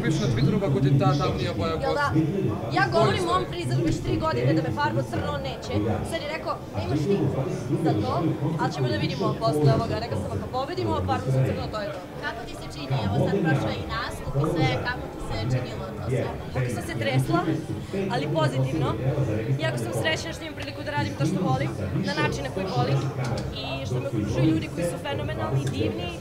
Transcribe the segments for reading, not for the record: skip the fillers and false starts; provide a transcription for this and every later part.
više na Twitteru kako ti ta tamnija boja Jel da? Ja govorim mom frizeru već 3 godine da me farba crno, on neće. Sad je rekao, nemaš ti za to, ali ćemo da vidimo posle ovoga. Rekao sam, ako pobedimo, farbu za crno, to je to. Kako ti se čini? Evo sad prošlo i nastup i sve, kako ti se činilo to sve? Kako sam se tresla, ali pozitivno. Jako sam srećna što imam priliku da radim to što volim, na način na koji volim. I što me okružuju ljudi koji su fenomenalni, divni.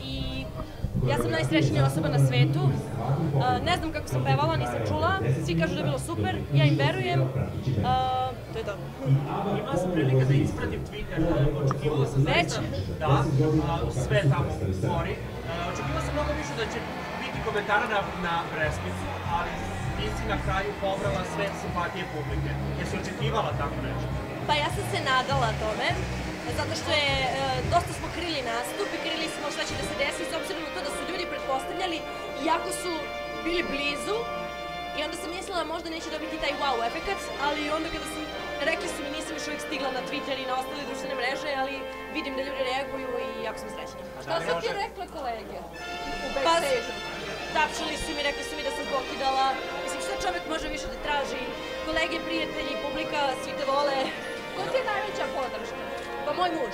Ja sam najsrećnija osoba na svetu. Ne znam kako sam pevala, nisam čula. Svi kažu da je bilo super, ja im verujem. To je to. Imala sam prilike da ispratim Twitter, očekivala sam zaista da sve tamo govori. Očekivala sam mnogo više da će biti komentara na Breskvicu, ali nisi na kraju pobrala sve simpatije publike. Jesi očekivala tako nešto? Pa ja sam se nadala tome, zato što je, dosta smo krili nastup i krili smo šta će da se desi, s obzirom na to da su ljudi pretpostavljali, iako su bili blizu, i onda sam mislila možda neće dobiti taj wow efekat, ali onda kada sam, rekli su mi, nisam još uvijek stigla na Twitter i na ostale društvene mreže, ali vidim da ljudi reaguju i jako sam srećna. Šta su ti rekle kolege u Pa, backstage-u? tapšali su mi, rekli su mi da sam pokidala, mislim šta čovek može više da traži, kolege, prijatelji, publika, svi te vole. Ko ti je najveća podrška? Pa moj muž,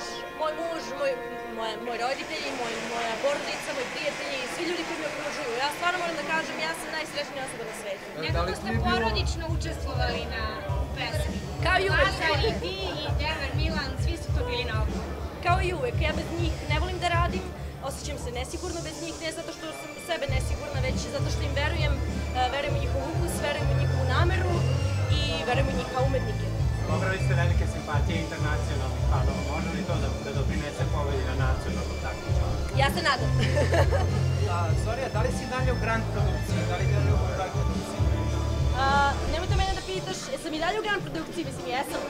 moj roditelji, moja porodica, moji prijatelji, svi ljudi koji me okružuju. Ja stvarno moram da kažem, ja sam najsrećnija osoba na svetu. Nekako ste porodično učestvovali na pesmi. Kao i uvek. Lazar i ti i Dever, Milan, svi su to bili na oku. Kao i uvek, ja bez njih ne volim da radim, osjećam se nesigurno bez njih, ne zato što sam sebe nesigurna, već zato što im verujem, verujem u njihov ukus, verujem u njihovu nameru i verujem u njih kao umetnike. Pobrali ste velike simpatije internacionalnih fanova, može li to da doprinese pobedi na nacionalnom takmičenju? Ja se nadam. Sorija, da li si dalje u Grand produkciji? Da li dalje u Grand produkciji? Nemojte mene da pitaš, jesam i dalje u Grand produkciji, mislim jesam,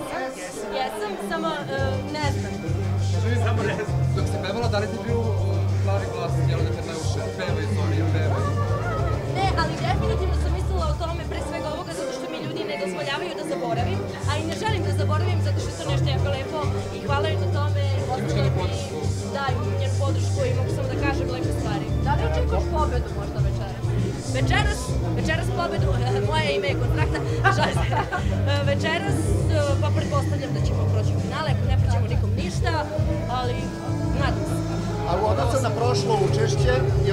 samo ne znam. Samo ne znam. Dok se pevala, da li ti bio plavi glas, jel da te nauče, pevaj, Zorija, pevaj? Ne, ali definitivno sam mislila o tome, pre svega ovoga, zato što mi ljudi ne dozvoljavaju da zaboravim, a i ne želim da zaboravim zato što je to nešto jako lepo i hvala joj na tome. Imaš njenu podršku? Da, imam njenu podršku i mogu samo da kažem lepe stvari. Da li očekuješ pobedu možda večeras? Večeras pobedu, moje ime je kontrakta, šalim se. Večeras, pa pretpostavljam da ćemo proći u finale, ako ne proćemo nikom ništa, ali nadam se. A u odnosu na prošlo učešće,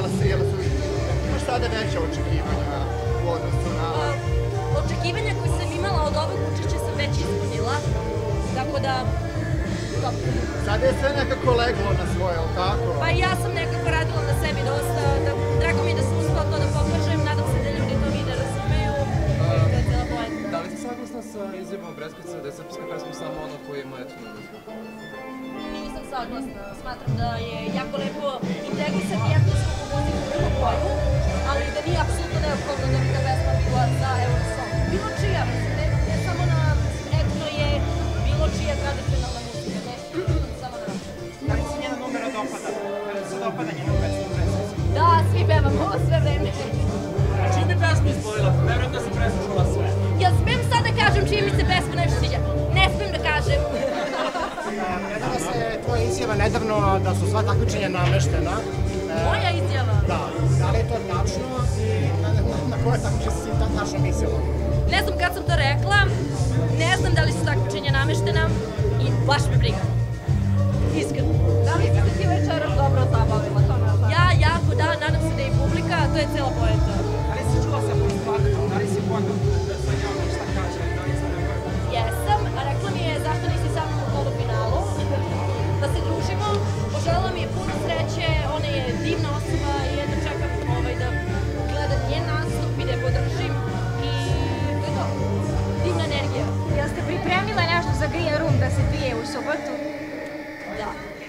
imaš sada veća očekivanja u odnosu na... Očekivanja koje sam imala od ovog učešća sam već ispunila, tako da... Sada je sve nekako leglo na svoje, ali tako? Pa ja sam nekako radila na sebi dosta, drago mi je da sam uspela to da pokažem, nadam se da ljudi to vide, razumeju, i to je cijela poenta. Da li si saglasna sa izjavom Breskvice da je srpska pesma samo ona koja ima etnu muziku? Nisam saglasna, smatram da je jako lepo integrisati etnosku muziku u bilo koju, ali da nije apsolutno neophodno da bi ta pesma bila za Eurosong. Bilo čija, ne samo na etno je bilo čija tradicionalna muzika, ne samo na rock. Da li se njena numera dopada? Da li se dopada njena pesma u Breskvici? Da, svi pevamo sve vreme. A čiji bi pesmu izbolila? Verujem da si preslušala sve. Jel smem sad da kažem čiji mi se pesma najviše sviđa? Ne smem da kažem. Predala se tvoja izjava nedavno da su sva takmičenja nameštena. Moja izjava? Da. Da li je to tačno i na koje takmičenje si tačno mislila? Ne znam kad sam to rekla, ne znam da li su takmičenja nameštena i baš me briga. Iskreno. Da li si se ti večeras dobro zabavila, to ne znam? Ja jako da, nadam se da je i publika, to je cijela poenta. Da li si čula sa Postvatom? Da li si poznat sa njom i šta kaže? Da li ste nekoj? Jesam, a rekla mi je zašto nisi sa mnom u polufinalu, da se družimo, poželjela mi je puno sreće, ona je divna osoba i jedno čekam da gledam njen nastup i da je podržim i to je to, divna energija. Jel ste pripremile nešto za Green Room da se pije u subotu? Da.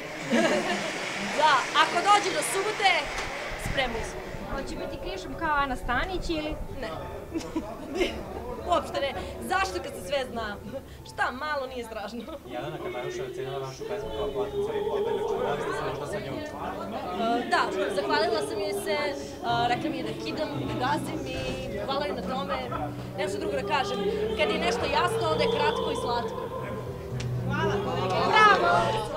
Da, ako dođe do subote, spremni smo. Hoće biti krišom kao Ana Stanić ili? Ne. Uopšte ne. Zašto kad se sve zna? Šta, malo nije strašno. Jelena Karlajuša je ocenila vašu pesmu kao potencijalni pobednik. Da li ste se možda sa njom? Da, zahvalila sam joj se, rekla mi je da kidam, da gazim i hvala joj na tome. Nemam što drugo da kažem. Kad je nešto jasno, onda je kratko i slatko. Hvala kolega. Bravo!